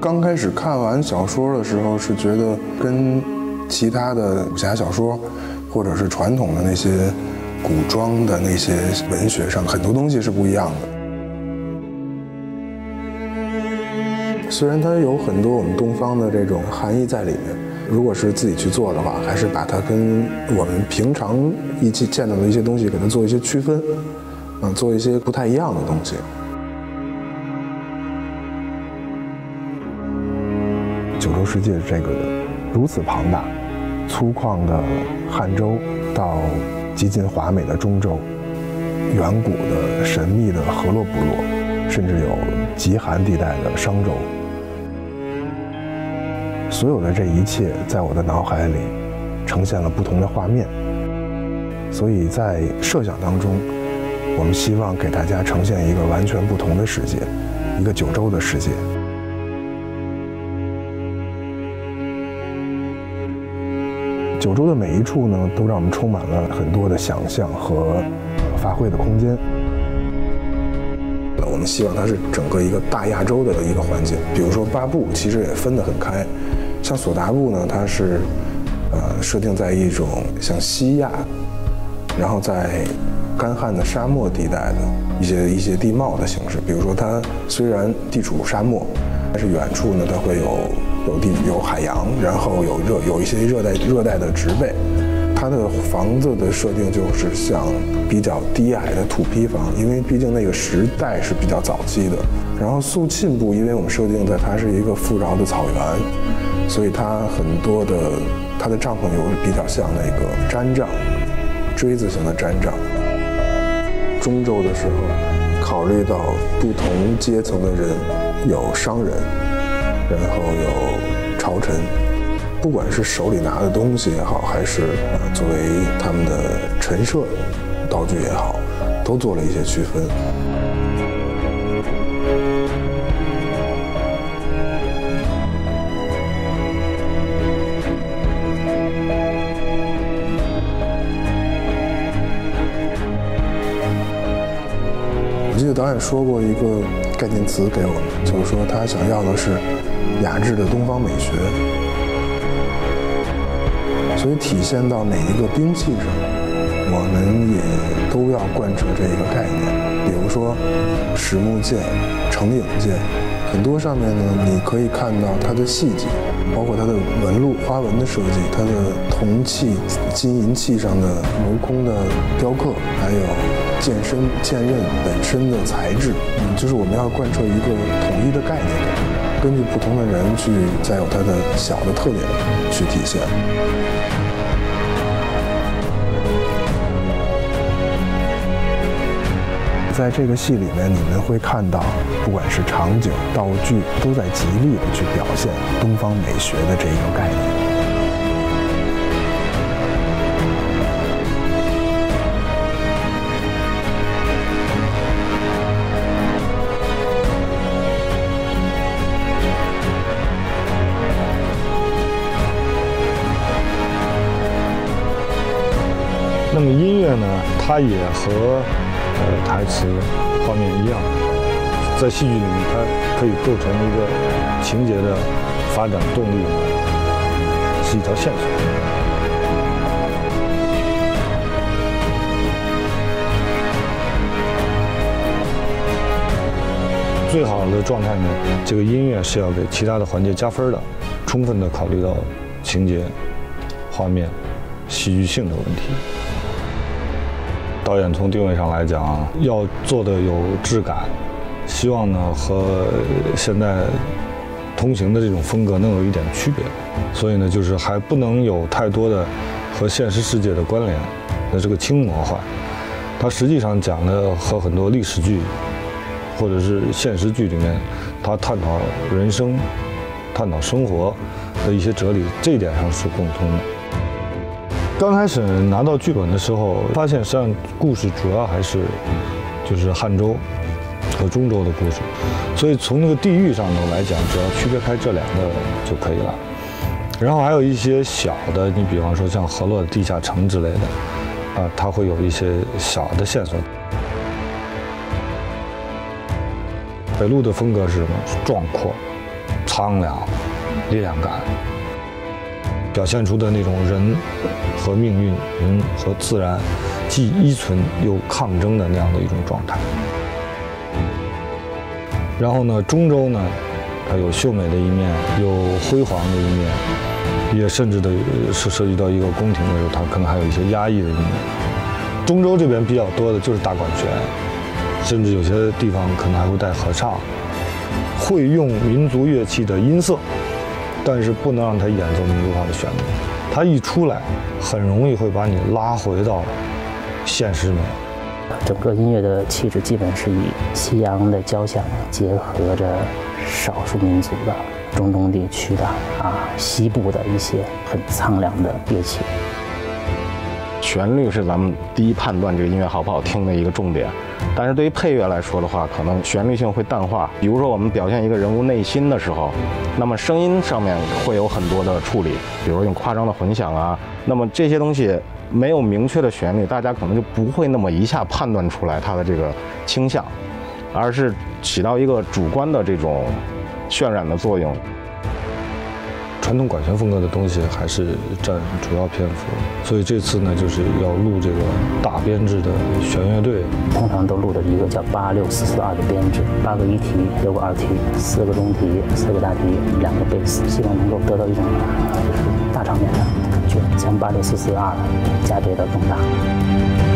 刚开始看完小说的时候，是觉得跟其他的武侠小说，或者是传统的那些古装的那些文学上很多东西是不一样的。虽然它有很多我们东方的这种含义在里面，如果是自己去做的话，还是把它跟我们平常一起见到的一些东西给它做一些区分，做一些不太一样的东西。九州世界这个如此庞大，粗犷的汉州到极尽华美的中州，远古的神秘的河洛部落，甚至有极寒地带的商州。所有的这一切在我的脑海里呈现了不同的画面，所以在设想当中，我们希望给大家呈现一个完全不同的世界，一个九州的世界。九州的每一处呢，都让我们充满了很多的想象和发挥的空间。我们希望它是整个一个大亚洲的一个环境，比如说巴布其实也分得很开，像索达部呢，它是设定在一种像西亚，然后在干旱的沙漠地带的一些地貌的形式，比如说它虽然地处沙漠，但是远处呢它会有海洋，然后有一些热带的植被。它的房子的设定就是像比较低矮的土坯房，因为毕竟那个时代是比较早期的。然后肃庆部，因为我们设定在它是一个富饶的草原，所以它很多的它的帐篷有比较像那个毡帐，锥子型的毡帐。中州的时候，考虑到不同阶层的人，有商人，然后有朝臣。不管是手里拿的东西也好，还是作为他们的陈设道具也好，都做了一些区分。我记得导演说过一个概念词给我们，就是说他想要的是雅致的东方美学。所以体现到每一个兵器上，我们也都要贯彻这一个概念。比如说实木剑、成影剑，很多上面呢，你可以看到它的细节，包括它的纹路、花纹的设计，它的铜器、金银器上的镂空的雕刻，还有剑刃本身的材质，就是我们要贯彻一个统一的概念，根据不同的人去再有它的小的特点去体现。在这个戏里面，你们会看到，不管是场景、道具，都在极力的去表现东方美学的这一个概念。 那么音乐呢，它也和台词、画面一样，在戏剧里面，它可以构成一个情节的发展动力，是一条线索。最好的状态呢，这个音乐是要给其他的环节加分的，充分的考虑到情节、画面、戏剧性的问题。导演从定位上来讲，要做的有质感，希望呢和现在通行的这种风格能有一点区别，所以呢就是还不能有太多的和现实世界的关联，那这个轻魔幻，它实际上讲的和很多历史剧或者是现实剧里面，它探讨人生、探讨生活的一些哲理，这一点上是共通的。刚开始拿到剧本的时候，发现实际上故事主要还是就是汉州和中州的故事，所以从那个地域上头来讲，只要区别开这两个就可以了。然后还有一些小的，你比方说像河洛的地下城之类的，它会有一些小的线索。北路的风格是什么？壮阔、 苍凉、力量感，表现出的那种人和命运、人和自然既依存又抗争的那样的一种状态。然后呢，中州呢，它有秀美的一面，有辉煌的一面，也甚至的是涉及到一个宫廷的时候，它可能还有一些压抑的一面。中州这边比较多的就是大管弦，甚至有些地方可能还会带合唱，会用民族乐器的音色，但是不能让它演奏民族化的旋律。它一出来，很容易会把你拉回到现实面。 整个音乐的气质基本是以西洋的交响结合着少数民族的、中东地区的西部的一些很苍凉的乐器。 旋律是咱们第一判断这个音乐好不好听的一个重点，但是对于配乐来说的话，可能旋律性会淡化。比如说我们表现一个人物内心的时候，那么声音上面会有很多的处理，比如用夸张的混响啊，那么这些东西没有明确的旋律，大家可能就不会那么一下判断出来它的这个倾向，而是起到一个主观的这种渲染的作用。 传统管弦风格的东西还是占主要篇幅，所以这次呢，就是要录这个大编制的弦乐队。 通常都录的一个叫86442的编制，8个一提，6个二提，4个中提，4个大提，2个贝斯，希望能够得到一种就是大场面的感觉，将86442加倍的更大。